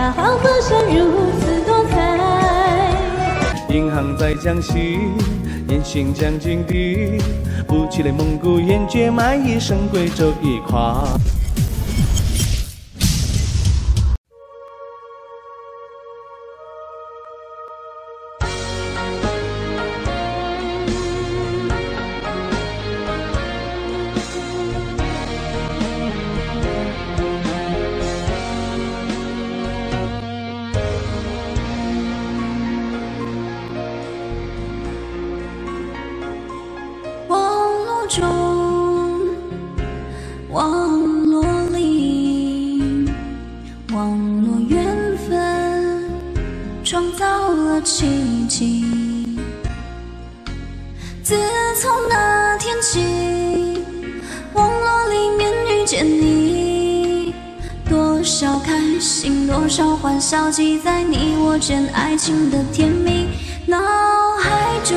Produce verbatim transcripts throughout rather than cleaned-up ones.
他好不像如此多彩。 银行在江西，沿新将军地，不起来蒙古烟绝卖艺，胜贵州一块。 中，网络里，网络缘分创造了奇迹。自从那天起，网络里面遇见你，多少开心，多少欢笑，记在你我间爱情的甜蜜脑海中。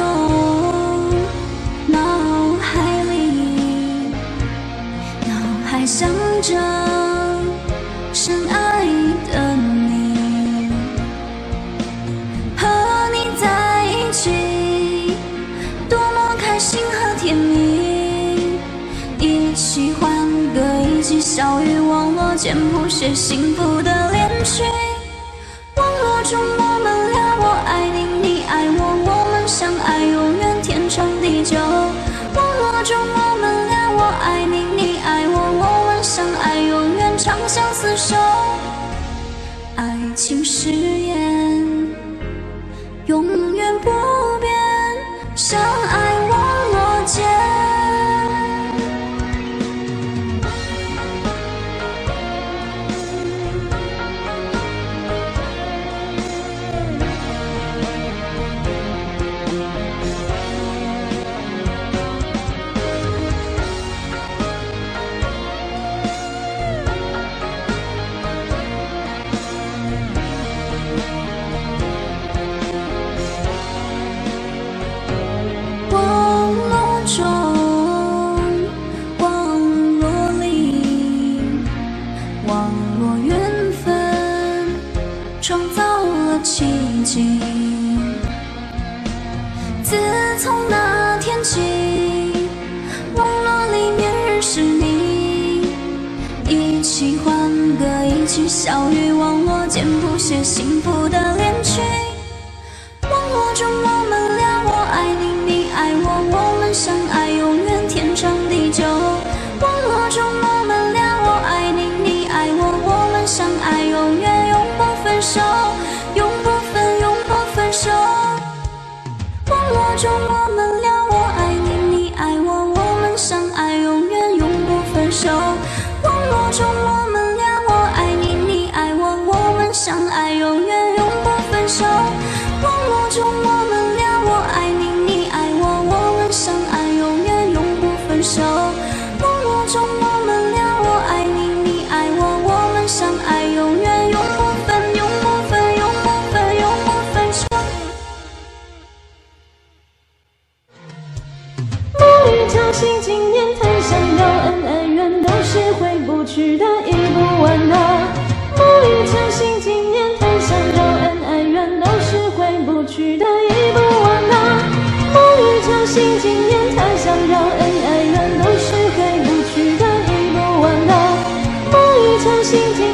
还想着深爱的你，和你在一起，多么开心和甜蜜，一起欢歌，一起笑语，网络间谱写幸福的恋曲。网络中我们俩，我爱你，你爱我，我们相爱，永远天长地久。网络中我们俩，我爱你，你爱我，我们相爱，永远长相厮守。爱情誓言永远不变，相爱网络间。创造了奇迹。自从那天起，网络里面认识你，一起欢歌，一起笑语，网络间谱写幸福的恋曲。网络中我们俩，我爱你，你爱我，我们相爱，永远天长地久。网络中我们俩，我爱你，你爱我，我们相爱，永远永不分手，永不分，永不分手。网络中我们俩，我爱你，你爱我，我们相爱，永远永不分手。网络中我们俩，我爱你，你爱我，我们相爱，永远永不分手。网络中我们俩，我爱你，你爱我，我们相爱，永远永不分手。网络中我们俩，我爱你，你爱我，我们相爱，永远永不分，永不分，永不分，永不分手。 沐浴交心，今年太想要恩爱缘，都是回不去的，忆不完的。沐浴交心，今年太想要恩爱缘，都是回不去的，忆不完的。沐浴交心，今年太想要恩爱缘，都是回不去的，忆不完的。沐浴交心。